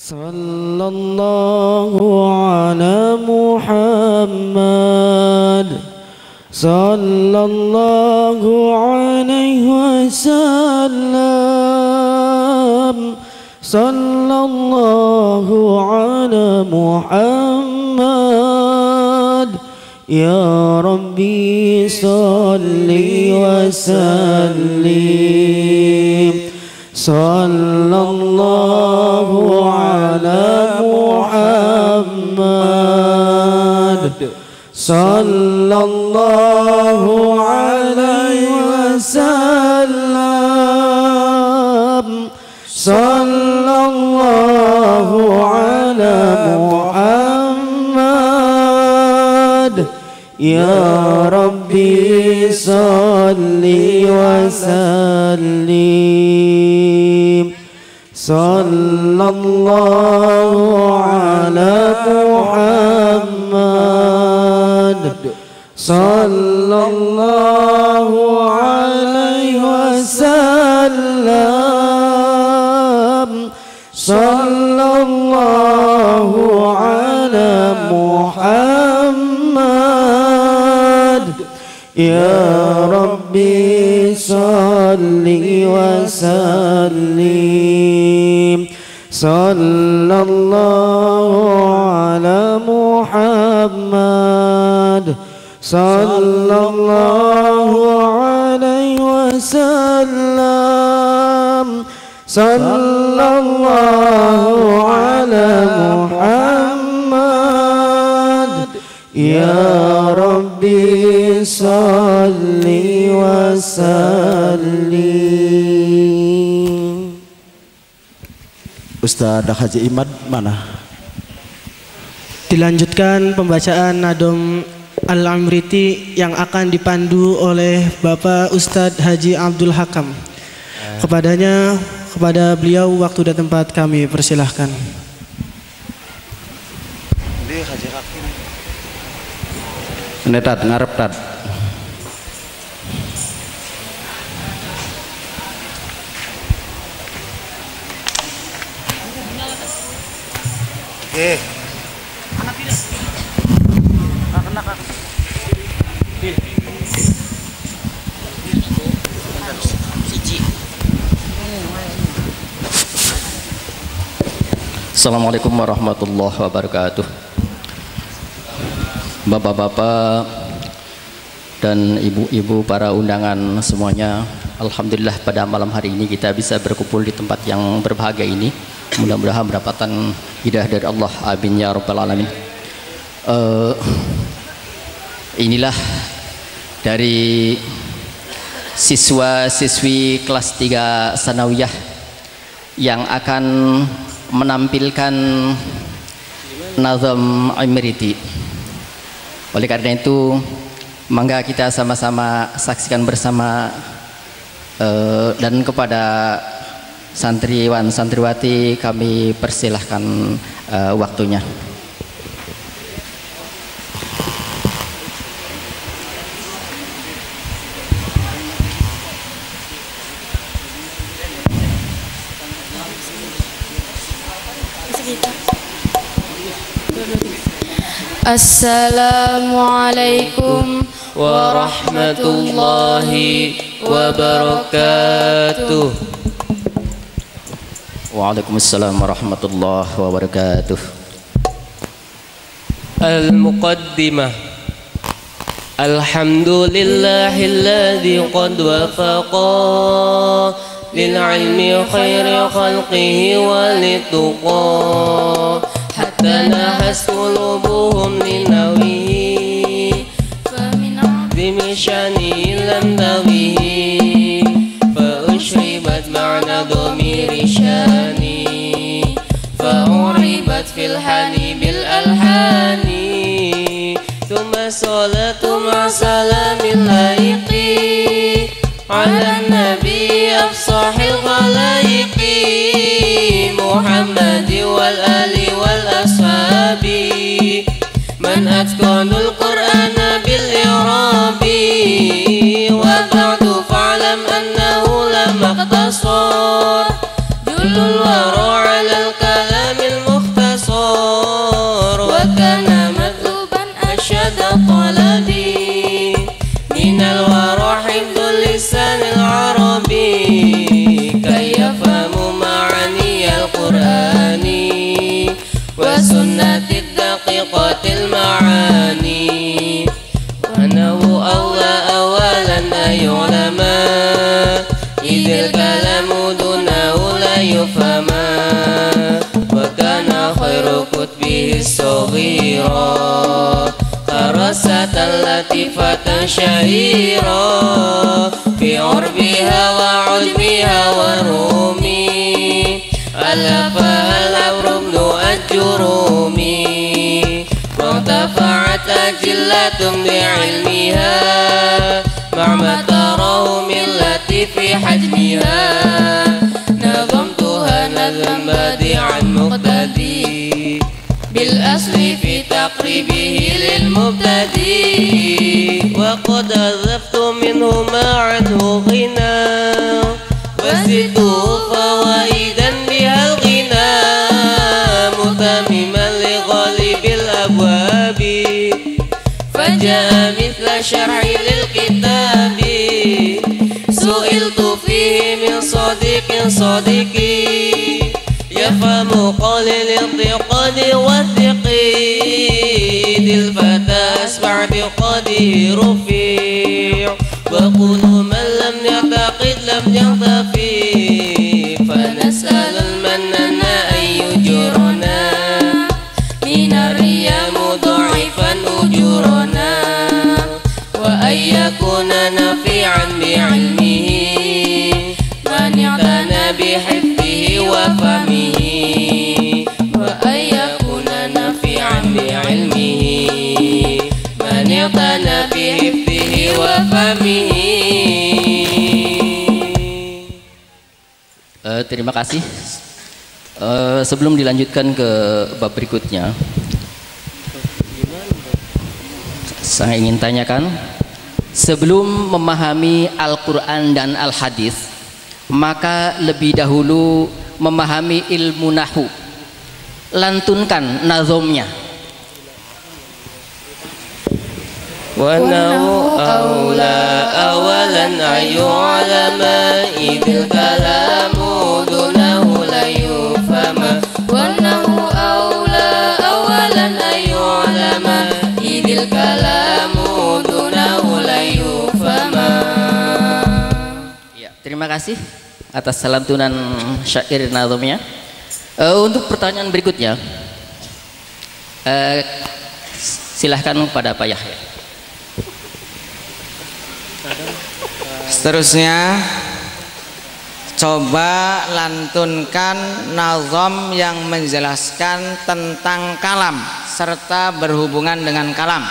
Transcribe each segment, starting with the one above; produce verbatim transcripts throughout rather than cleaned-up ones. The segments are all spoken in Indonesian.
Sallallahu ala Muhammad, sallallahu alaihi wasallam, sallallahu ala Muhammad. Ya Rabbi salli wa sallim, sallallahu ala Muhammad, sallallahu alaihi wasallam, sallallahu ala Muhammad. Ya Rabbi salli wa sallim, sallallahu ala Muhammad, sallallahu alaihi wasallam, sallallahu ala Muhammad. Ya Rabbi salli wa sallim, sallallahu ala Muhammad, sallallahu alaihi wasallam, sallallahu ala Muhammad. Ya Rabbi salli wa sallim. Ustaz Haji Imad mana? Dilanjutkan pembacaan Nadom Al-Amriti yang akan dipandu oleh Bapak Ustadz Haji Abdul Hakam. Kepadanya, kepada beliau waktu dan tempat kami persilahkan. Netat ngarep tat. Eh. Anak pilih. Anak anak. Pilih. Assalamualaikum warahmatullahi wabarakatuh. Bapak-bapak dan ibu-ibu para undangan semuanya, alhamdulillah pada malam hari ini kita bisa berkumpul di tempat yang berbahagia ini. Mudah-mudahan mendapatkan hidayah dari Allah, amin ya rabbal alamin. Uh, inilah dari siswa-siswi kelas tiga sanawiyah yang akan menampilkan Nazam Amriti. Oleh karena itu, mangga kita sama-sama saksikan bersama, uh, dan kepada santriwan santriwati kami persilahkan uh, waktunya. Assalamualaikum warahmatullahi wabarakatuh. Waalaikumsalam warahmatullahi wabarakatuh. Al-Muqaddimah. Alhamdulillahilladzi qad wafaqa lil ilmi khairi khalqihi walituqa hatta nahas qulubuhum linawihi famin azimi syani lam tawihi fa ushribat ma'na dhamiri syani fa uribat fil hani bil alhani thumma salatu ma salamil laiqi ala nabi afsahil khalaiqi Muhammad wal ali wal ashabi man atqanul qur'ana bil i'rabi wa ba'du fa'lam annahu lam maqtasar julul wara 'ala al kalamil وسنة الدقيقة المعاني وأنه أولى أولا أن يعلم إذ الكلام دونه لا يفهم وكان خير كتبه الصغيرة خرسة لطيفة شهيرة في عربها وعجمها ورومي ألفها الأمر بن الجرومي وارتفعت أجلة بعلمها مع ما تراه من لطيف حجمها نظمتها نظما بديعا مقتدي بالأصل في تقريبه للمبتدئ وقد أذفت منه ما عنه غنى وزدته فوائدا بها الغنى متمما لغالب الأبواب فجاء مثل شرع للكتاب سئلت فيه من صديق صديقي يفهم قول الانتقاد والتقييد الفتى أسمع بقاده رفيع وكل من لم يعتقد لم ينتفي فنسأل المنان أن يجرنا من الرياء مضاعفا أجورنا وأن يكون نافعا بعلمه من اعتنى بحفظه وفهمه وأن يكون نافعا بعلمه من اعتنى بحفظه وفهمه. Uh, terima kasih. Uh, sebelum dilanjutkan ke bab berikutnya, saya ingin tanyakan, sebelum memahami Al-Quran dan Al-Hadis, maka lebih dahulu memahami ilmu nahu. Lantunkan nazomnya. وأنه أولى أولا أن يعلم إذ الكلام دونه لا يفهم وأنه أولى أولا أن يعلم إذ الكلام دونه لا يفهم. Ya, terima kasih atas lantunan syair nazomnya. Uh, untuk pertanyaan berikutnya, uh, silahkan kepada Pak Yahya. Seterusnya coba lantunkan nazom yang menjelaskan tentang kalam serta berhubungan dengan kalam.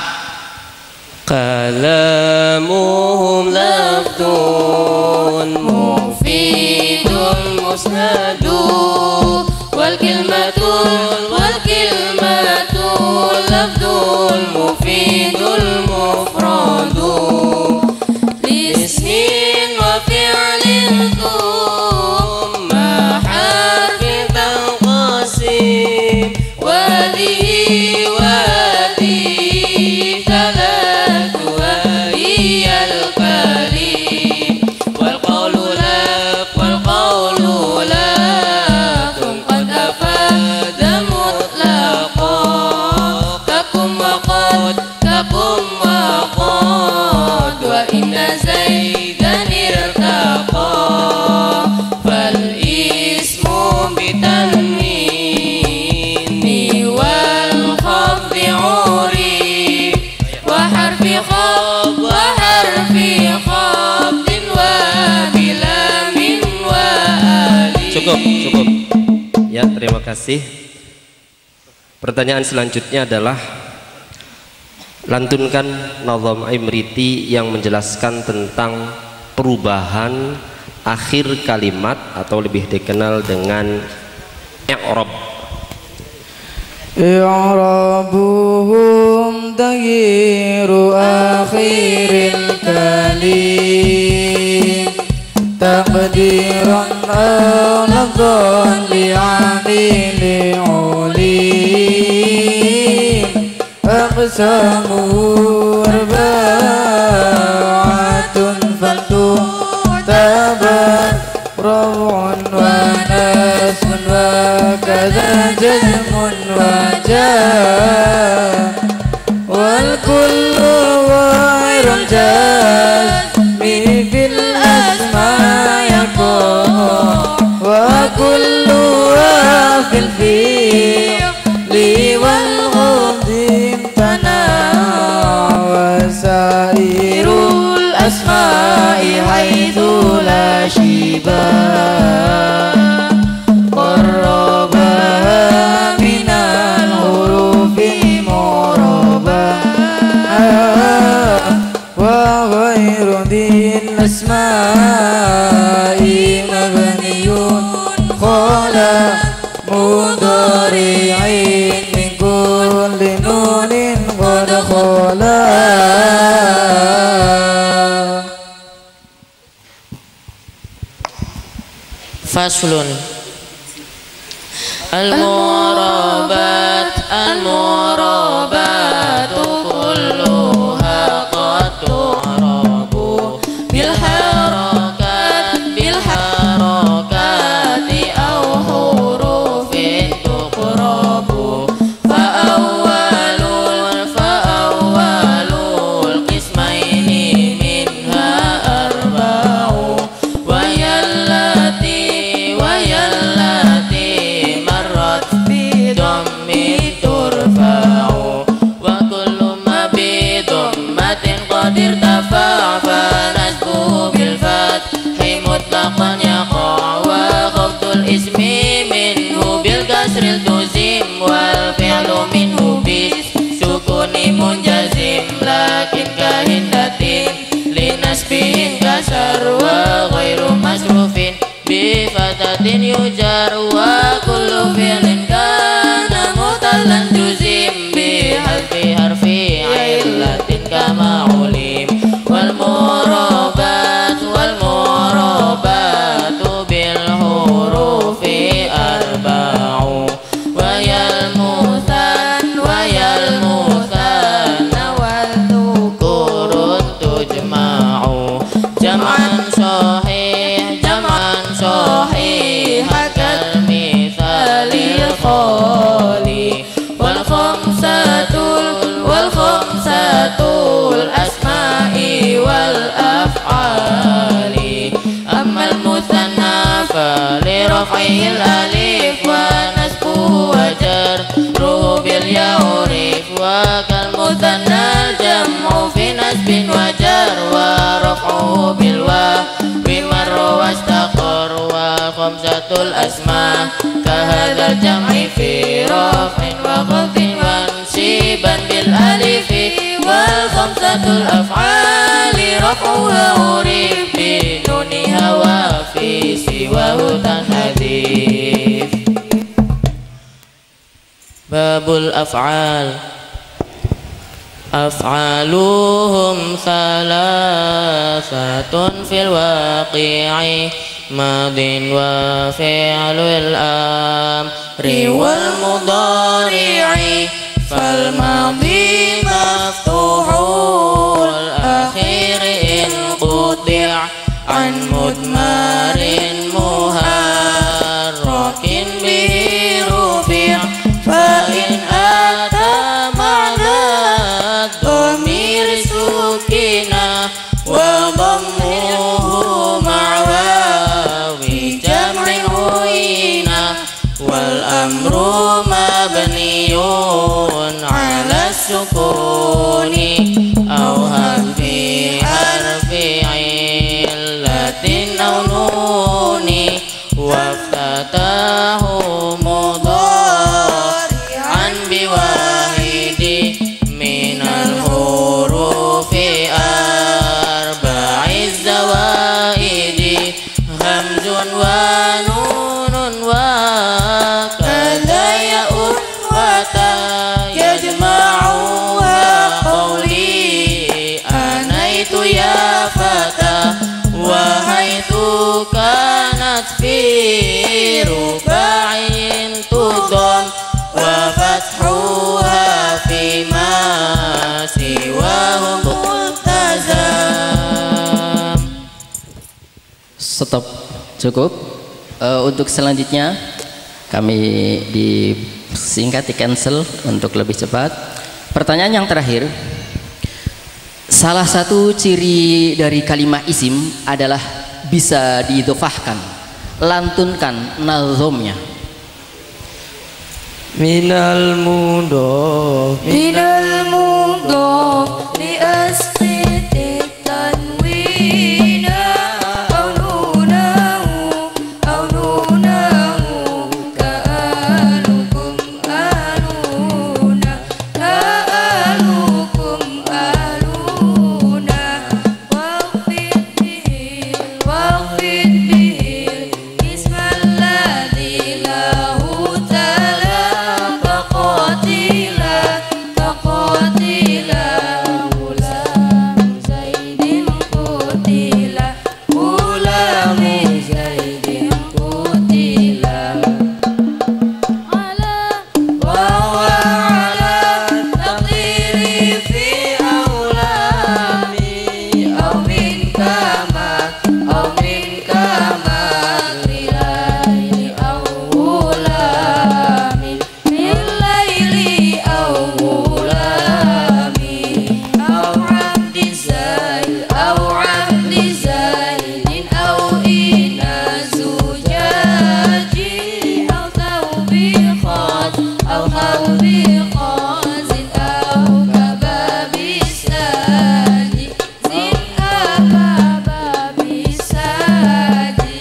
Kalamuhum lafdun mufidun musnadu wal kilmatul wal kilmatul lafdun mufidul mufradu lismin wa fi'lin thumma harfin tanqasim wadihi wadihi thalatuha hiyal kalim wal qawlu lak wal qawlu lak qad afada mutlaqa kakum wa qad kakum wa qad wa inna zaidan irtaqa fal ismu bitanwini wal khafdi urib wa harfi khaf wa harfi khafdin wa bilamin wa alif. Cukup, cukup. Ya, terima kasih. Pertanyaan selanjutnya adalah lantunkan nazam Imriti yang menjelaskan tentang perubahan akhir kalimat atau lebih dikenal dengan i'rab. i'rabuhum taghyiru akhiril kalim taqdiran aw lafdhan li'anil ulim aqsamu arba'atun fantu tabat raw'un wa nasbun wa كذا جزم وجاء والكل غير الجزم في الأسماء يقع وكلها في الفعل والغض امتنع وسائر الأسماء حيث لا شبه قربها من الحروف مربى وغير ذي الأسماء مبني خلا مضارع من كل نون قد خلا. Faslun Al-murabat Al-murabatu kulluha qad tu'rabu bil harakat bil harakati aw hurufin tuqrabu fa awwalul fa awwalul qismaini minha arba'u wa yallati wa yallati marrat bi dhammi turfa'u wa kullu ma bi dhammatin qad irtafa'a fa nasbu bil fathi mutlaqan yaqa' wa khafdul ismi minhu bil kasril tuzim wal fi'lu minhu bis sukuni munjazim lakin kahindatin linasbihin kasar wa ghairu masrufin bi fatatin yujar wa kullu fi'lin kana mutallan juzim bi harfi harfi illatin kama ulim wal murabat wal murabatu bil hurufi arba'u wa yal muthan wa yal muthan wal dhukurun tujma'u jam'an sahih jam'an sahih hakal mithalil khali wal khamsatul wal khamsatul asma'i wal af'ali ammal muthanna fa li raf'il alif wa nasbu wa jarruhu bil ya'rif wa kal muthanna jam'u fi nasbin wa jar wa raf'uhu bil wa bi marra wastaqar wa khamsatul asma ka hadzal jam'i fi raf'in wa khafdin wa nsiban bil alifi wal khamsatul af'ali raf'uha urif bi nuniha wa fi siwahu tanhadif. Babul af'al af'aluhum thalathatun fil waqi'i madin wa fi'lul amri wal mudari'i fal madi maftuhul akhir in qudi' an mudmarin muharrakin bihi rufi' fa in ata ma'na dhamir sukina wa dhammuhu ma'wawi jam'in huina wal amru mabniyun ala sukuni aw harfi harfi illatin aw nuni waftatahu mudari'an biwahidi minal hurufi arba'iz zawaidi hamzun wa nunun wa kada ya'un wa ta yajma'uha qawli anaitu ya fata wa haitsu kanat fi ruba'in tudon wa fathuha fi ma siwahu multazam. Stop. Cukup. Uh, untuk selanjutnya kami disingkat di cancel untuk lebih cepat. Pertanyaan yang terakhir, salah satu ciri dari kalimat isim adalah bisa diidhofahkan, lantunkan nazomnya. Minal mudhof minal mudhof li asqiti tanwina aw nunahu aw nunahu ka'alukum aluna ka'alukum aluna waqfid bihi waqfid bihi ismal ladzi lahu ta'ala qatila qatila ulam zaidin qutila ulam zaidin qutila ala wa ala taqdiri fi awlami aw min kama aw min kama rilaili aw ulami milaili aw ulami aw abdi zaid aw abdi zaidin aw ina zujaji aw tawbiqat aw tawbiqazin aw kababisaji zin akababisaji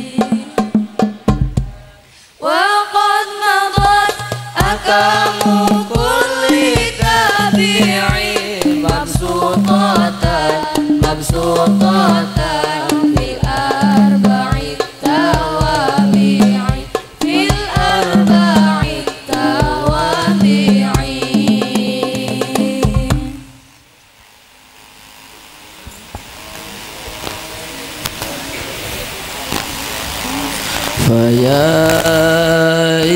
وقد مضت أكام كل تابعي مبسوطة مبسوطة في الأربع التوابع في الأربع التوابع Faya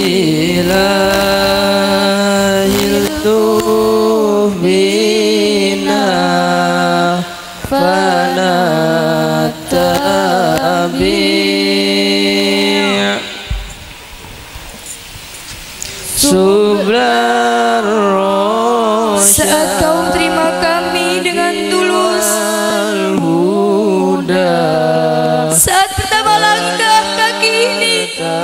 ilahil tuh bina fanatabi' sublar saat kau terima kami dengan tulus, huda saat pertama langkah kaki ini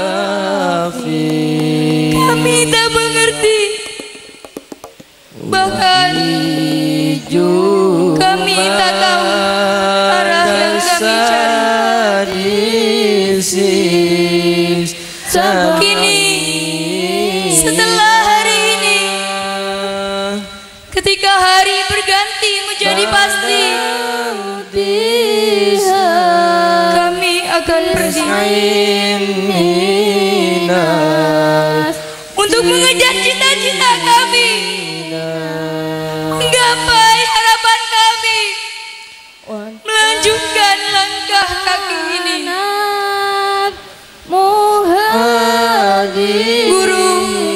kami tak mengerti, bahkan kami tak tahu arah yang kami cari. Kini setelah hari ini, ketika hari berganti menjadi pasti, kami akan pergi untuk mengejar cita-cita kami, menggapai harapan kami, melanjutkan langkah kaki ini. Guru,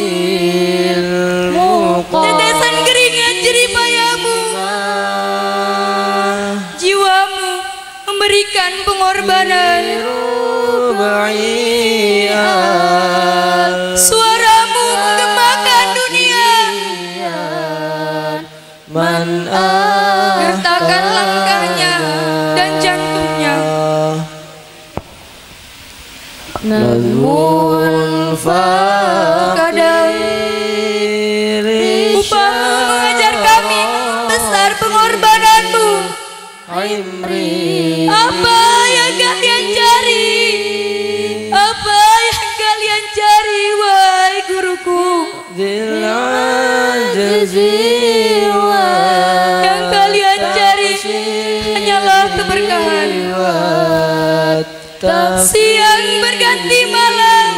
tetesan keringat jerih payahmu, jiwamu memberikan pengorbanan, suaramu menggemakan dunia, gertakan langkahnya dan jantungnya. Namun kadang upahmu mengajar kami besar pengorbananmu. Apa yang kalian cari? Apa yang kalian cari, wahai guruku? Yang kalian cari hanyalah keberkahan. Siang berganti malam,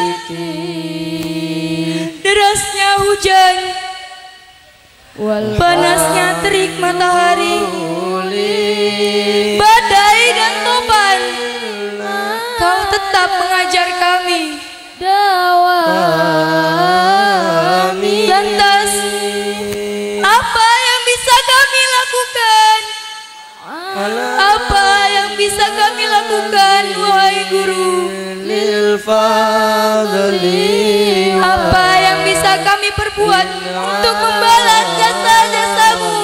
derasnya hujan, panasnya terik matahari, badai dan topan, kau tetap mengajar kami. Lantas, apa yang bisa kami lakukan? Apa yang bisa kami lakukan, wahai guru? Apa yang bisa kami perbuat untuk membalas jasa-jasamu?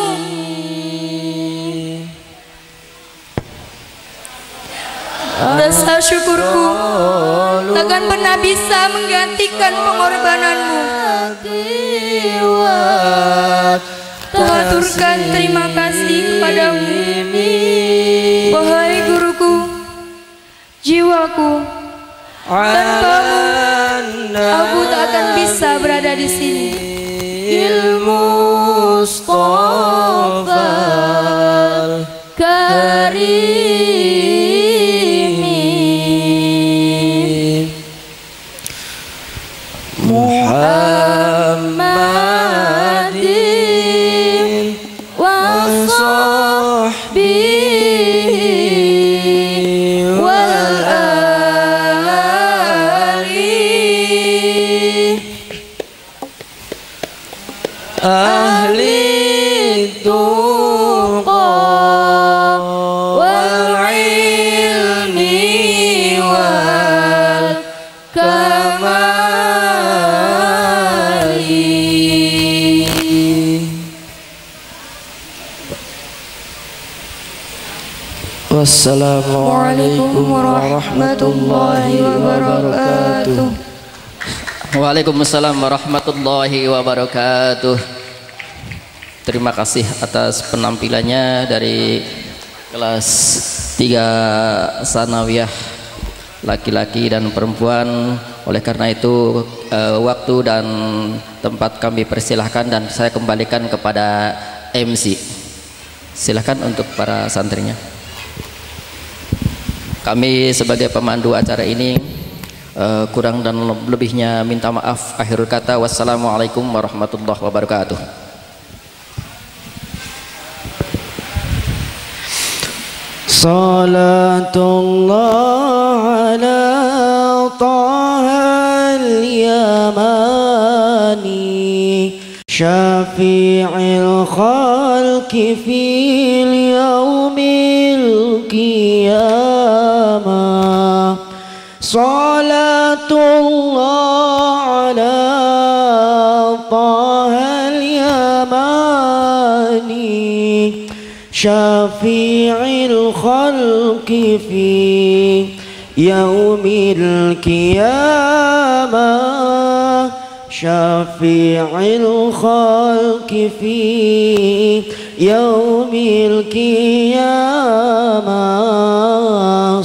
Rasa syukurku takkan pernah bisa menggantikan pengorbananmu. Kuhaturkan terima kasih kepadamu, wahai guruku. Jiwaku tanpamu aku tak akan bisa berada di sini. Ilmu Mustafa Karim Muhammadin wa sahbihi wal ali ahli tuqa wal ilmi wal kamali. Wassalamualaikum warahmatullahi wabarakatuh. Waalaikumsalam warahmatullahi wabarakatuh. Terima kasih atas penampilannya dari kelas tiga sanawiyah laki-laki dan perempuan. Oleh karena itu eh, waktu dan tempat kami persilahkan dan saya kembalikan kepada M C. Silahkan untuk para santrinya. Kami sebagai pemandu acara ini uh, kurang dan lebihnya minta maaf. Akhirul kata, wassalamualaikum warahmatullahi wabarakatuh. Salatullah ala Taha al-Yamani Syafi'il khalqi fil yawmil qiyamah. Salatullah ala Taha al-Yamani Syafi'il khalqi fi yawmil qiyamah. Syafi'il khalqi fi yawmil qiyamah.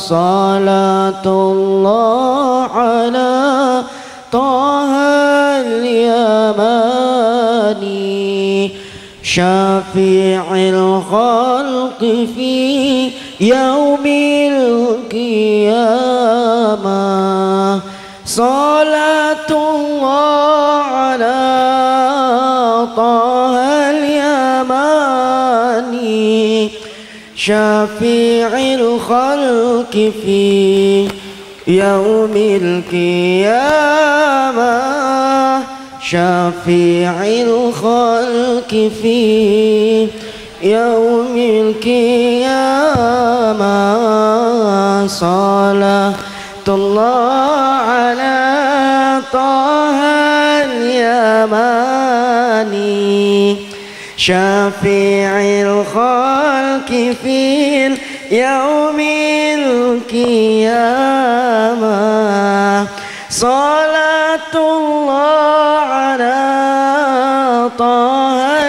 Salatullah ala Taha al-Yamani Syafi'il khalqi fi yawmil qiyamah. Salatullah ala Taha al-Yamani Syafi'il khalqi fi yawmil qiyamah. Syafi'il khalqi fi yawmil qiyamah. Salatullah ala Taha al-Yamani Syafi'il khalqi fil yawmil qiyamah. Salatullah ala Taha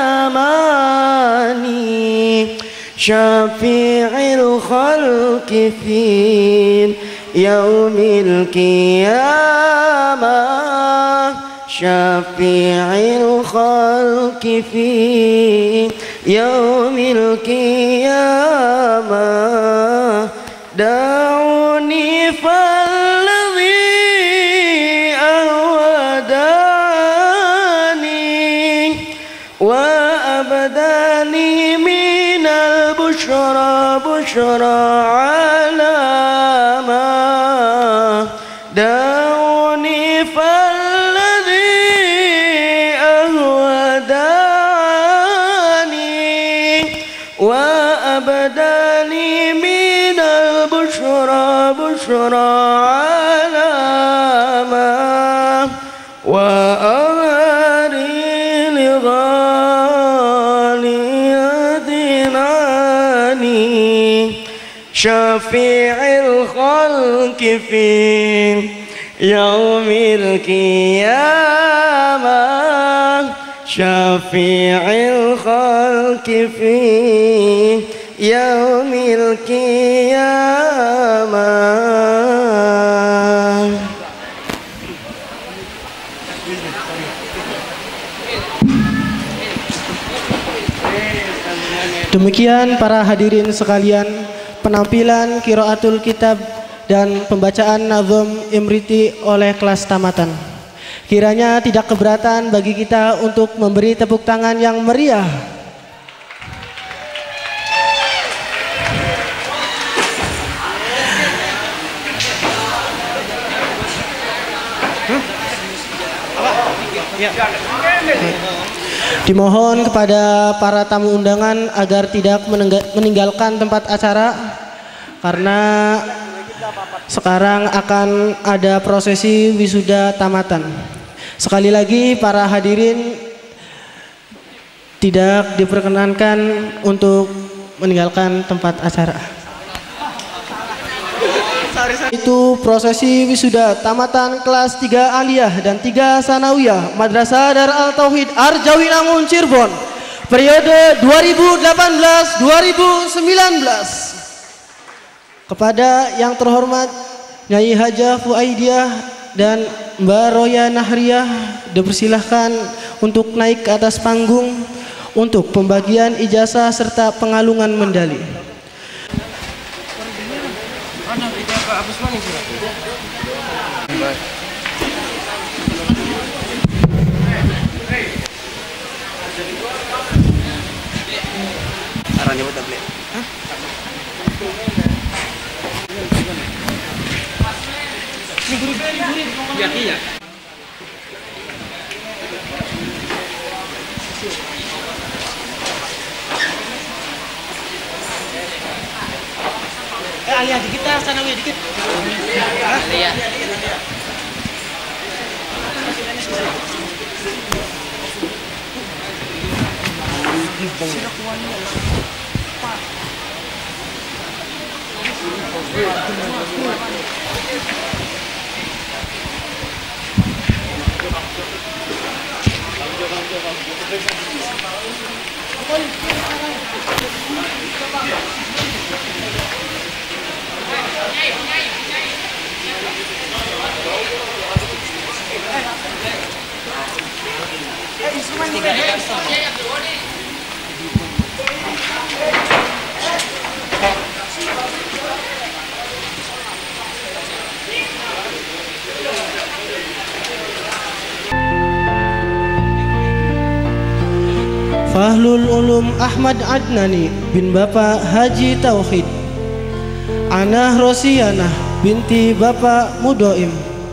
al-Yamani Syafi'il khalqi fil yawmil qiyamah. Syafi'il khalqi fi yawmil qiyamah. Da'uni falladhi ahwadani wa abdani minal bushra bushra alama. Da'uni falladhi ahwadani wa abdani min وأهري لغاليتناني شفيع الخلق في يوم القيامة شفيع الخلق في يوم القيامة. Demikian para hadirin sekalian, penampilan qiraatul kitab dan pembacaan nazom Imriti oleh kelas tamatan. Kiranya tidak keberatan bagi kita untuk memberi tepuk tangan yang meriah. Dimohon kepada para tamu undangan agar tidak meninggalkan tempat acara karena sekarang akan ada prosesi wisuda tamatan. Sekali lagi para hadirin tidak diperkenankan untuk meninggalkan tempat acara. Itu prosesi wisuda tamatan kelas tiga Aliyah dan tiga Sanawiyah Madrasah Dar Al Tauhid Arjawinangun Cirebon periode dua ribu delapan belas dua ribu sembilan belas. Kepada yang terhormat Nyai Hajah Fuaidiah dan Mbak Roya Nahriyah dipersilahkan untuk naik ke atas panggung untuk pembagian ijazah serta pengalungan medali. Eh, Aliyah dikit lah, Sanawiyah dikit. Aliyah. Fahlul Ulum Ahmad Adnani bin Bapak Haji Tauhid, Anah Rosianah binti Bapak Mudoim,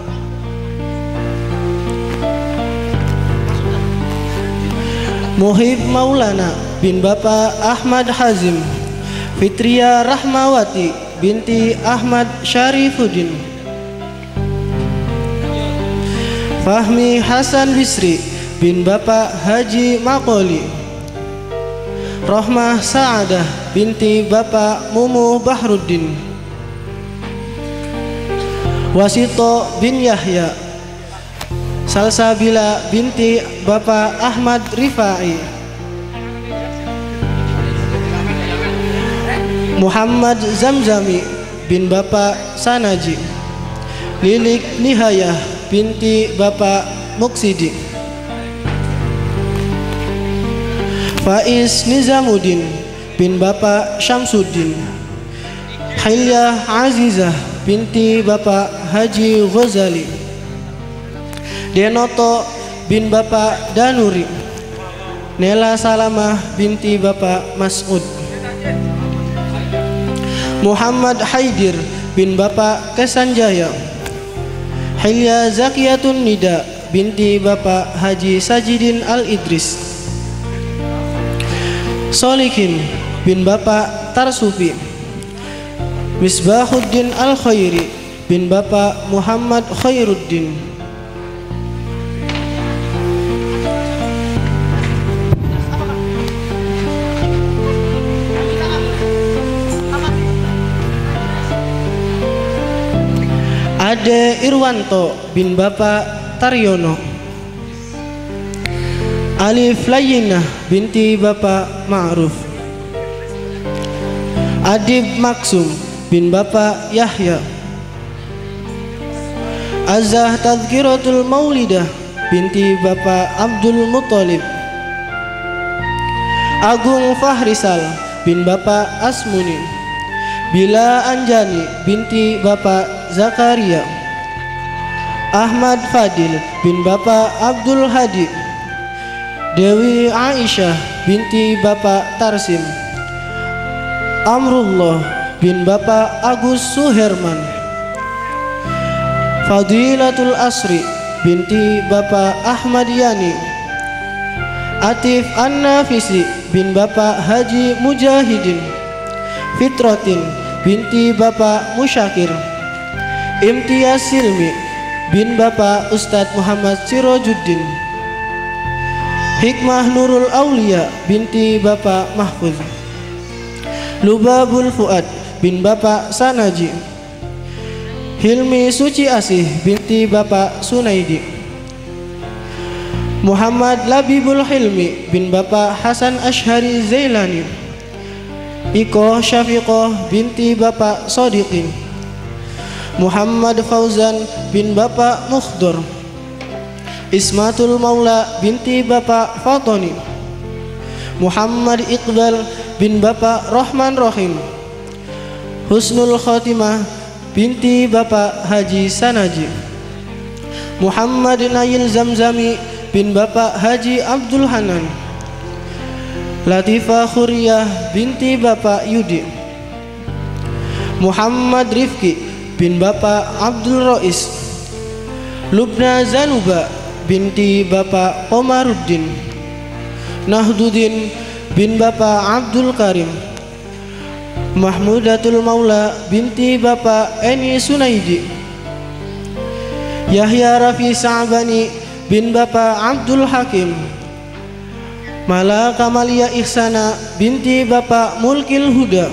Muhib Maulana bin Bapak Ahmad Hazim, Fitria Rahmawati binti Ahmad Syarifuddin, Fahmi Hasan Bisri bin Bapak Haji Makoli, Rohmah Sa'adah binti Bapak Mumu Bahruddin, Wasito bin Yahya, Salsabila binti Bapak Ahmad Rifai, Muhammad Zamzami bin Bapak Sanaji, Lilik Nihayah binti Bapak Muksidi, Faiz Nizamuddin bin Bapak Syamsuddin, Hilyah Azizah binti Bapak Haji Ghazali, Denoto bin Bapak Danuri, Nela Salamah binti Bapak Mas'ud, Muhammad Haidir bin Bapak Kesanjaya, Hilya Zakiyatun Nida binti Bapak Haji Sajidin Al-Idris, Solihin bin Bapak Tarsufi, Misbahuddin Al-Khairi bin Bapak Muhammad Khairuddin, Ade Irwanto bin Bapak Taryono, Alif Layinah binti Bapak Ma'ruf, Adib Maksum bin Bapak Yahya, Azah Tazkiratul Maulidah binti Bapak Abdul Muttalib, Agung Fahrisal bin Bapak Asmuni, Bila Anjani binti Bapak Zakaria, Ahmad Fadil bin Bapak Abdul Hadi, Dewi Aisyah binti Bapak Tarsim, Amrullah bin Bapak Agus Suherman, Fadilatul Asri binti Bapak Ahmad Yani, Atif An-Nafisi bin Bapak Haji Mujahidin, Fitratin binti Bapak Musyakir, Imtiaz Silmi bin Bapak Ustadz Muhammad Sirojuddin, Hikmah Nurul Aulia binti Bapak Mahfuz, Lubabul Fuad bin Bapak Sanaji, Hilmi Suci Asih binti Bapak Sunaidi, Muhammad Labibul Hilmi bin Bapak Hasan Ashari Zailani, Iko Syafiqoh binti Bapak Sodiqin, Muhammad Fauzan bin Bapak Mukhdur, Ismatul Maula binti Bapak Fatoni, Muhammad Iqbal bin Bapak Rahman Rahim, Husnul Khotimah binti Bapak Haji Sanaji, Muhammad Nail Zamzami bin Bapak Haji Abdul Hanan, Latifah Khuriyah binti Bapak Yudi, Muhammad Rifki bin Bapak Abdul Rois, Lubna Zanuba binti Bapak Komaruddin, Nahduddin bin Bapak Abdul Karim, Mahmudatul Maula binti Bapak Eni Sunaidi, Yahya Rafi Sa'bani bin Bapak Abdul Hakim, Mala Kamalia Ihsana binti Bapak Mulkil Huda,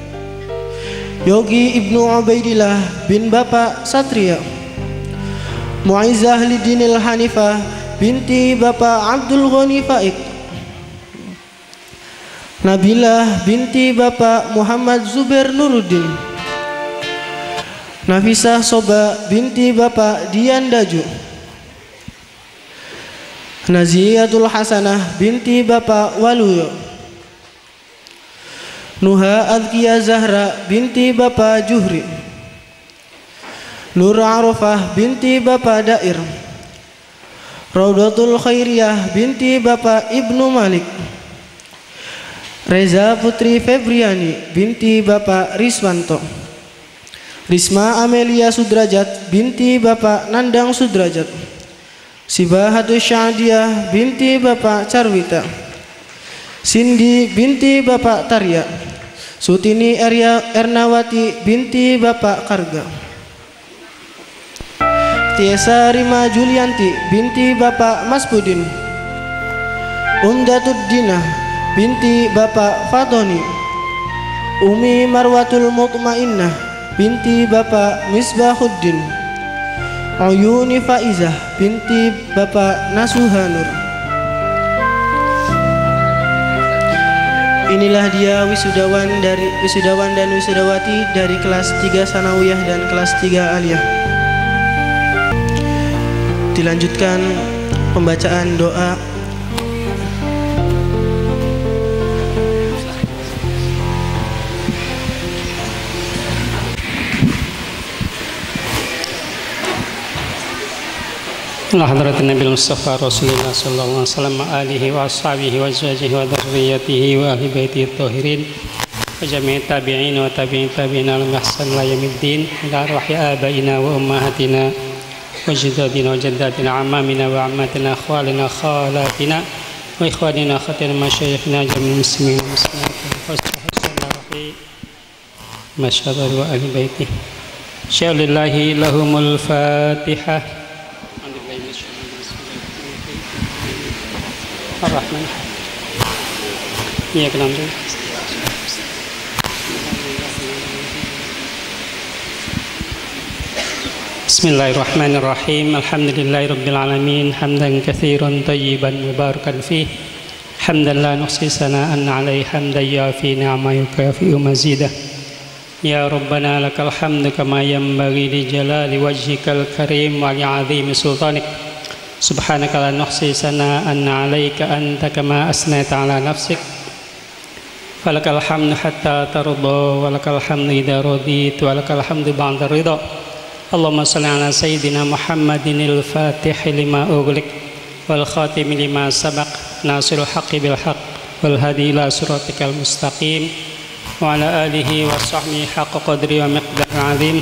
Yogi Ibnu Ubaidillah bin Bapak Satria, Mu'izzah Lidinil Hanifah binti Bapak Abdul Ghani Faik, Nabilah binti Bapak Muhammad Zubair Nuruddin, Nafisah Soba binti Bapak Dian Daju, Naziatul Hasanah binti Bapak Waluyo, Nuha Adkia Zahra binti Bapak Juhri, Nur Arafah binti Bapak Dair, Raudatul Khairiyah binti Bapak Ibnu Malik, Reza Putri Febriani binti Bapak Riswanto, Risma Amelia Sudrajat binti Bapak Nandang Sudrajat, Sibahatus Syadiyah binti Bapak Carwita, Cindy binti Bapak Tarya, Sutini Erya Ernawati binti Bapak Karga, Tiesa Rima Julianti binti Bapak Masbudin, Umdatuddinah binti Bapak Fatoni, Umi Marwatul Mutmainnah binti Bapak Misbahuddin, Uyuni Faizah binti Bapak Nasuhanur. Inilah dia wisudawan dari wisudawan dan wisudawati dari kelas tiga Sanawiyah dan kelas tiga Aliyah. Dilanjutkan pembacaan doa. Ala hadratin Nabi Mustafa Rasulullah sallallahu alaihi wasallam alihi wa ashabihi wa azwajihi wa dzurriyyatihi wa ahli baitihi tahirin wa jami'i tabi'in wa tabi'in tabi'in al ihsan la yamiddin ila arwahi abaina wa ummahatina wa jaddadina wa jaddatina ammamina wa ammatina akhwalina khalatina wa ikhwanina khatina masyayikhina jami'il muslimin wa muslimat wa rahim masyaallah wa ahli baitihi syalillahi lahumul fatihah. Ar-Rahman Iya kenal dulu Bismillahirrahmanirrahim. Alhamdulillahirabbil alamin hamdan katsiran tayyiban mubarakan fih. Hamdan la nuhsi sana'an 'alaihi hamdan yafi ni'ma yukafi mazidah. Ya Rabbana lakal hamdu kama yanbaghi li jalali wajhikal karim wa li 'azimi sultanik. Subhanaka la nuhsi sana'an 'alaika anta kama asnaita 'ala nafsik. Falakal hamdu hatta tarda wa lakal hamdu idza radit wa lakal hamdu ba'da ridha. Allahumma salli ala sayyidina Muhammadinil fatih lima ughliq wal khatim lima sabaq nasirul haqqi bil haqq wal hadi ila siratikal mustaqim wa ala alihi wa sahbihi haqqa qadri wa miqdaril azim.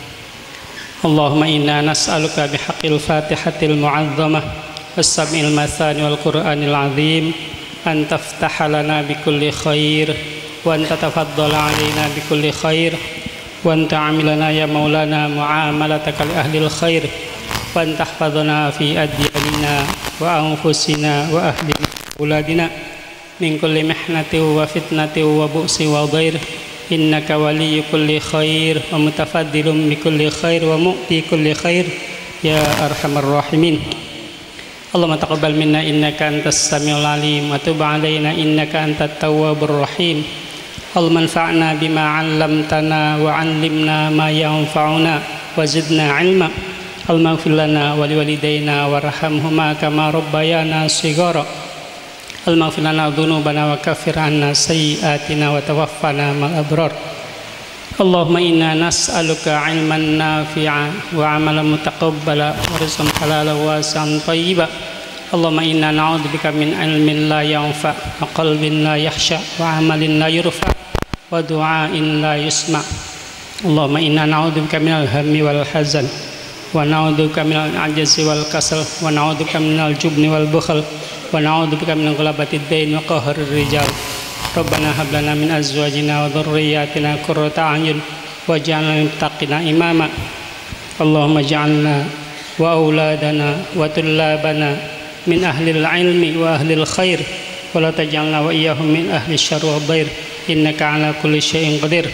Allahumma inna nas'aluka bihaqqil fatihatil mu'azzamah was sab'il mathani wal qur'anil azim an taftaha lana bikulli khair wa an tatafaddala alaina bikulli khair wa anta amilana ya maulana muamalataka li ahlil khair wa anta tahfadhana fi adyanina wa anfusina wa ahli auladina min kulli mihnati wa fitnati wa bu'si wa dhair innaka waliyyu kulli khair wa mutafaddilun bi kulli khair wa mu'ti kulli khair ya arhamar rahimin. Allahumma taqabbal minna innaka antas samiul alim wa tub alaina innaka antat tawwabur rahim. Allahumma anfa'na bima 'allamtana wa 'allimna ma yanfa'una wa zidna 'ilma. Allahumma ighfir lana wa liwalidayna warhamhuma kama rabbayana shighara. Allahumma ighfir lana dhunubana wa kaffir 'anna sayyi'atina wa tawaffana ma'al abrar. Allahumma inna nas'aluka 'ilman nafi'a wa 'amalan mutaqabbala wa rizqan halalan wasi'an thayyiban. Allahumma inna na'udzubika min 'ilmin la yanfa' wa qalbin la yakhsha wa 'amalin la yurfa' wa du'ain la yusma'. Allahumma inna na'udzubika minal hammi wal hazan wa na'udzubika minal 'ajzi wal kasal wa na'udzubika minal jubni wal bukhl wa na'udzubika min ghalabati ad-dain wa qahrir rijal. Rabbana hab lana min azwajina wa dhurriyyatina qurrata a'yun waj'alna lil muttaqina imama. Allahumma ij'alna wa auladana wa tullabana min ahlil ilmi wa ahlil khair wa la taj'alna wa iyyahum min ahli syarri wa dhair innaka ala kulli syai'in qadir.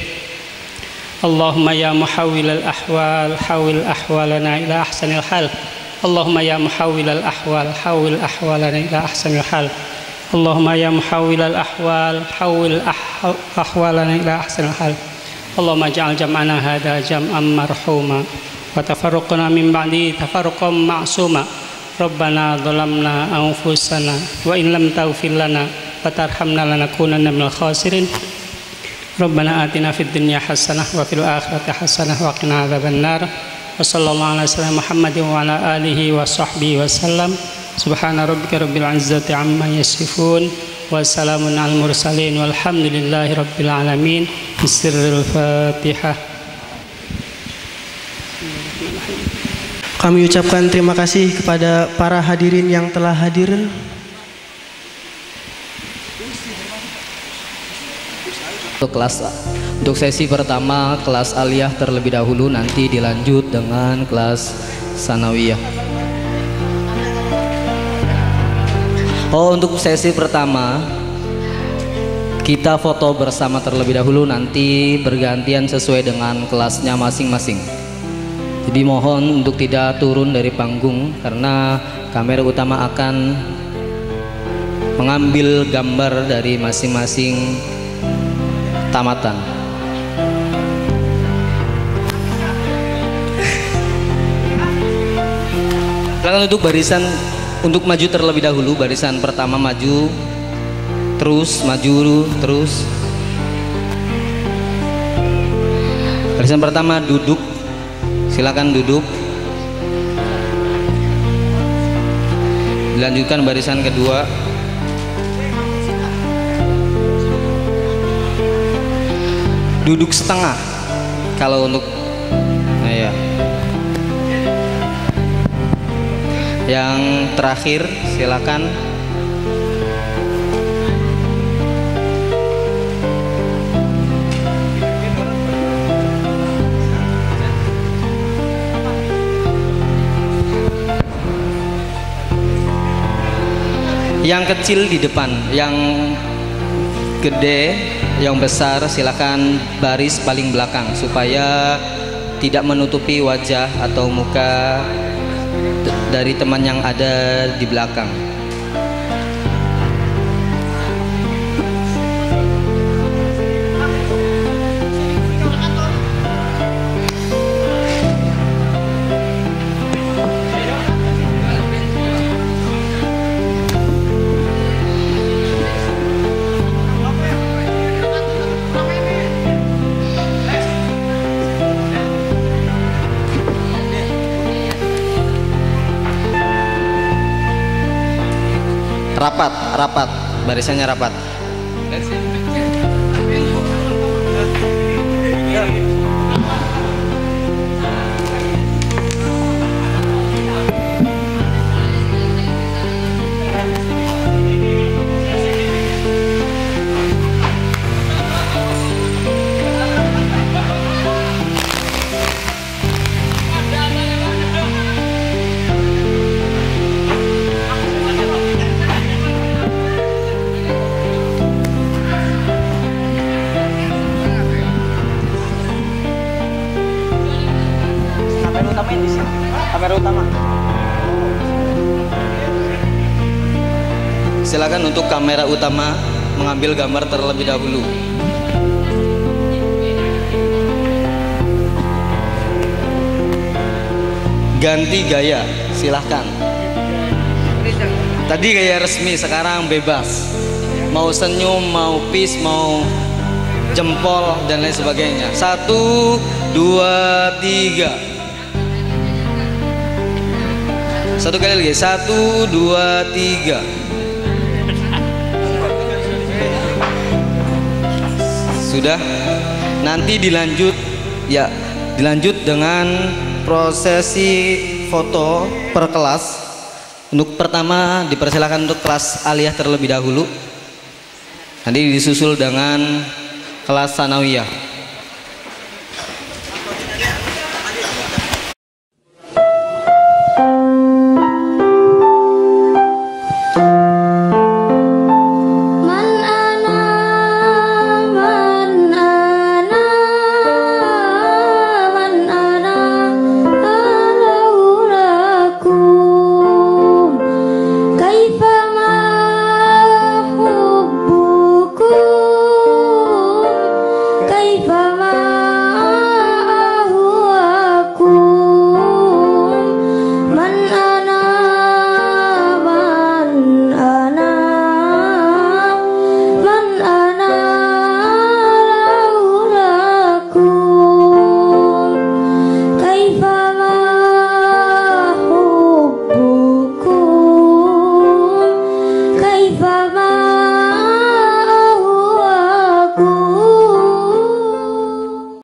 Allahumma ya muhawwilal ahwal hawwil ahwalana ila ahsanil hal. Allahumma ya muhawwilal ahwal hawwil ahwalana ila ahsanil hal. Allahumma ya muhawwilal ahwal hawwil ahwalana ila ahsanil hal. Allahumma ij'al jam'ana hadha jam'an marhuma wa tafarruqana min ba'di tafarruqan ma'suma. Rabbana dhalamna anfusana wa in lam taghfir lana wa tarhamna lanakunanna minal khasirin. Rabbana atina fid dunya hasanah wa fil akhirati hasanah wa qina adzaban nar. Wa sallallahu ala sayyidina Muhammadin wa ala alihi wa sahbihi wa sallam. Subhana rabbika rabbil izzati amma yasifun wa salamun al mursalin walhamdulillahi rabbil alamin. Bisirril Fatihah. Kami ucapkan terima kasih kepada para hadirin yang telah hadir. Untuk kelas untuk sesi pertama kelas aliyah terlebih dahulu, nanti dilanjut dengan kelas sanawiyah. Oh, untuk sesi pertama kita foto bersama terlebih dahulu, nanti bergantian sesuai dengan kelasnya masing-masing. Jadi mohon untuk tidak turun dari panggung karena kamera utama akan mengambil gambar dari masing-masing tamatan. Silakan untuk barisan untuk maju terlebih dahulu, barisan pertama maju terus, maju terus. Barisan pertama duduk. Silakan duduk. Dilanjutkan barisan kedua. Duduk setengah. Kalau untuk nah ya. Yang terakhir silakan. Yang kecil di depan, yang gede, yang besar silakan baris paling belakang supaya tidak menutupi wajah atau muka dari teman yang ada di belakang. Rapat, rapat, barisannya rapat. Kamera utama. Silakan untuk kamera utama mengambil gambar terlebih dahulu. Ganti gaya, silahkan. Tadi gaya resmi, sekarang bebas. Mau senyum, mau peace, mau jempol dan lain sebagainya. Satu, dua, tiga. Satu kali lagi, satu, dua, tiga. Sudah. Nanti dilanjut, ya, dilanjut dengan prosesi foto per kelas. Untuk pertama dipersilakan untuk kelas aliyah terlebih dahulu. Nanti disusul dengan kelas sanawiyah.